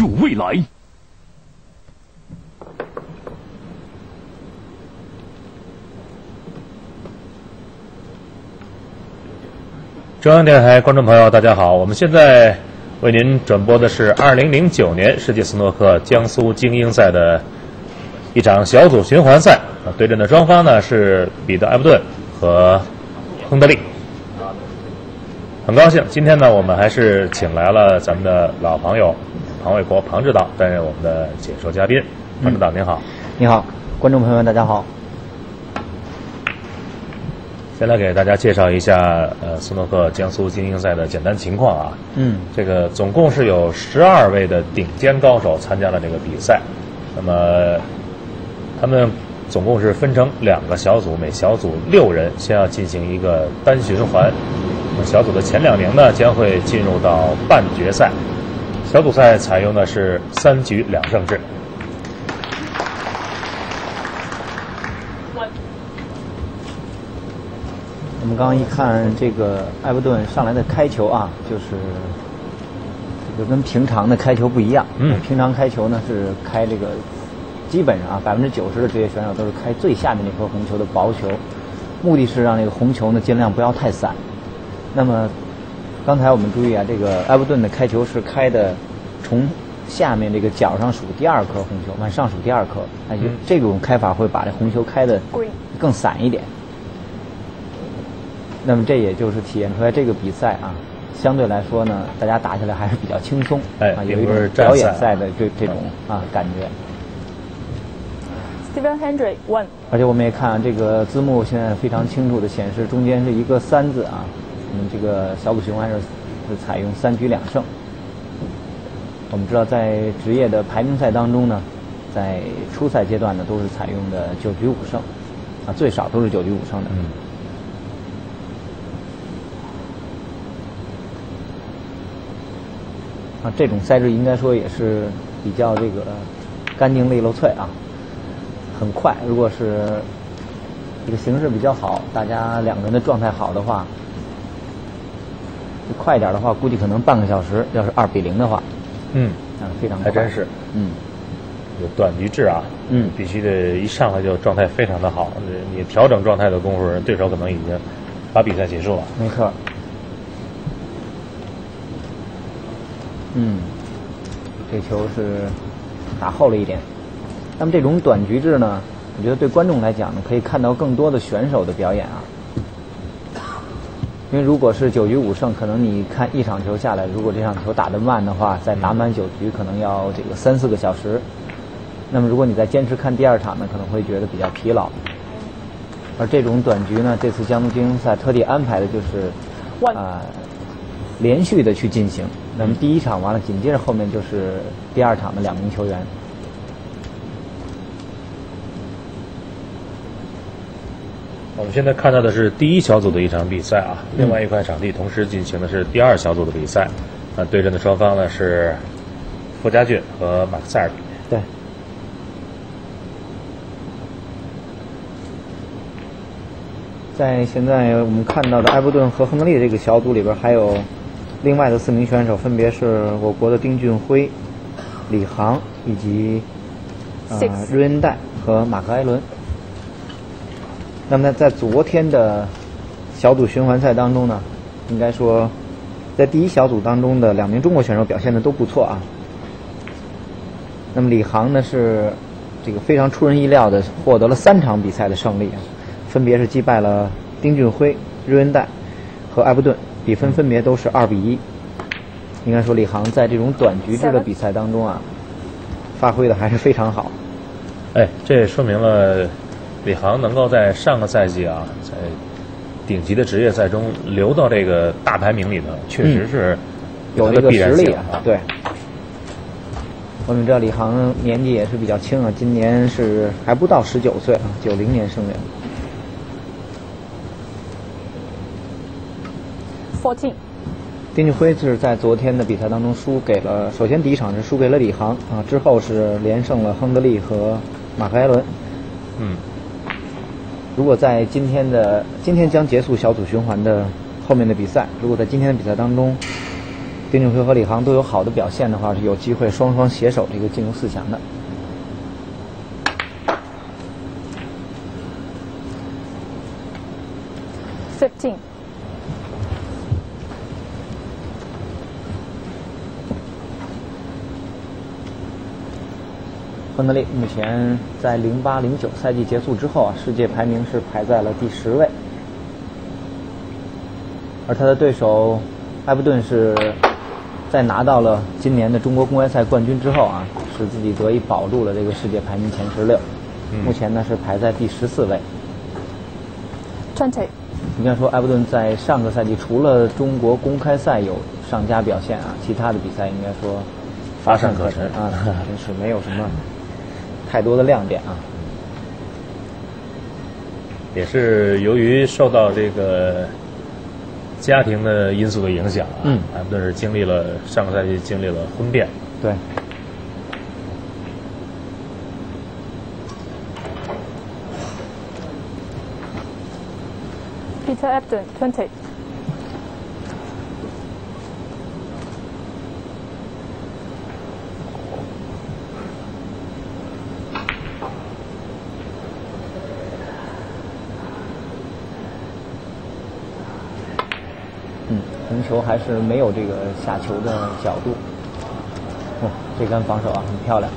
入未来。 中央电台观众朋友，大家好，我们现在为您转播的是2009年世界斯诺克江苏精英赛的一场小组循环赛，对阵的双方呢是彼得·埃伯顿和亨德利。很高兴，今天呢我们还是请来了咱们的老朋友庞卫国庞指导担任我们的解说嘉宾。庞指导您好。 你好，观众朋友们大家好。 先来给大家介绍一下斯诺克江苏精英赛的简单情况啊。这个总共是有12位的顶尖高手参加了这个比赛，那么他们总共是分成2个小组，每小组6人，先要进行一个单循环。那么小组的前2名呢将会进入到半决赛。小组赛采用的是3局2胜制。 我们刚刚一看这个埃伯顿上来的开球啊，就是这个跟平常的开球不一样。平常开球呢是开这个基本上啊90%的职业选手都是开最下面那颗红球的薄球，目的是让这个红球呢尽量不要太散。那么刚才我们注意啊，这个埃伯顿的开球是开的从下面这个角上数第2颗红球，往上数第2颗，这种开法会把这红球开的更散一点。那么这也就是体现出来这个比赛啊，相对来说呢，大家打起来还是比较轻松，有一种表演赛的这种感觉。 Steven Hendry 1。 而且我们也看这个字幕现在非常清楚的显示，中间是一个3字啊。这个小组循环是采用3局2胜。我们知道在职业的排名赛当中呢，在初赛阶段呢都是采用的9局5胜，最少都是9局5胜的。这种赛制应该说也是比较这个干净利落脆啊，很快。如果是这个形势比较好，大家2个人的状态好的话，快一点的话，估计可能半个小时。要是2比0的话，非常快， 还真是。有短局制啊，必须得一上来就状态非常的好，你调整状态的功夫，对手可能已经把比赛结束了。 没错。这球是打后了一点。那么这种短局制呢，我觉得对观众来讲呢，可以看到更多的选手的表演啊。因为如果是9局5胜，可能你看一场球下来，如果这场球打得慢的话，再打满9局可能要这个3-4个小时。那么如果你再坚持看第2场呢，可能会觉得比较疲劳。而这种短局呢，这次江苏精英赛特地安排的就是连续的去进行。那么第1场完了，紧接着后面就是第2场的2名球员。 我们现在看到的是第1小组的一场比赛啊，另外一块场地同时进行的是第2小组的比赛。对阵的双方呢是傅家俊和马克塞尔比。 对。在现在我们看到的埃伯顿和亨德利这个小组里边，还有另外的4名选手，分别是我国的丁俊晖、李航以及瑞恩戴和马克·埃伦。那么在昨天的小组循环赛当中呢，应该说在第1小组当中的2名中国选手表现的都不错啊。那么李航呢是这个非常出人意料的获得了3场比赛的胜利，分别是击败了丁俊晖、瑞恩戴和埃伯顿，比分分别都是2比1。应该说李航在这种短局制的比赛当中啊，发挥的还是非常好。 这也说明了李航能够在上个赛季啊，在顶级的职业赛中留到这个大排名里头，确实是有这个实力啊。对。我们知道李航年纪也是比较轻啊，今年是还不到19岁啊，90年生人。 14。 丁俊晖是在昨天的比赛当中输给了，首先第1场是输给了李航啊，之后是连胜了亨德利和马克·埃伦。如果在今天将结束小组循环的后面的比赛，如果在今天的比赛当中， 丁俊晖和李航都有好的表现的话，是有机会双双携手这个进入4强的。 15。 亨德利目前在08-09赛季结束之后啊，世界排名是排在了第10位，而他的对手埃伯顿是在拿到了今年的中国公开赛冠军之后啊，使自己得以保住了这个世界排名前16，目前呢是排在第14位。 20。 应该说，埃伯顿在上个赛季除了中国公开赛有上佳表现啊，其他的比赛应该说乏善可陈啊，真是没有什么太多的亮点啊。 也是由于受到这个家庭的因素的影响啊，埃伯顿是上个赛季经历了婚变。 对。 Peter Ebdon, 20。 横球还是没有这个下球的角度。哦，这杆防守啊，很漂亮。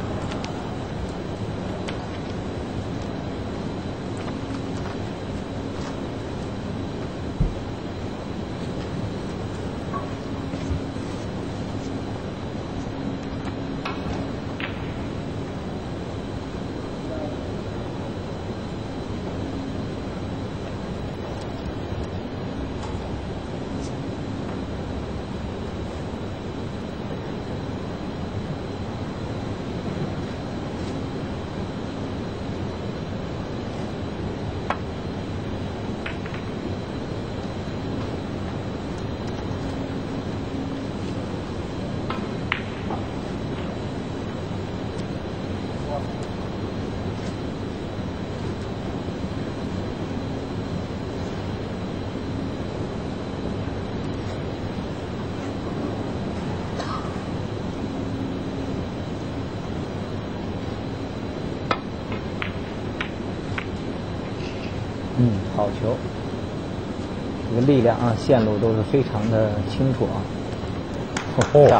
好球，这个力量啊，线路都是非常的清楚啊。 这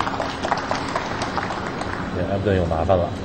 埃伯顿有麻烦了。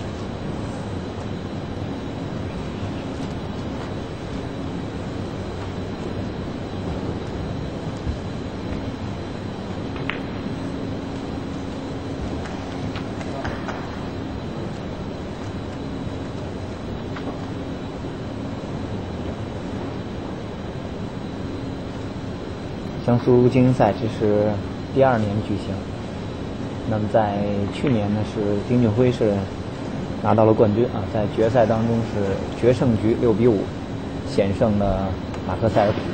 江苏精英赛这是第2年举行，那么在去年呢是丁俊晖是拿到了冠军啊，在决赛当中是决胜局6-5险胜了马克塞尔比。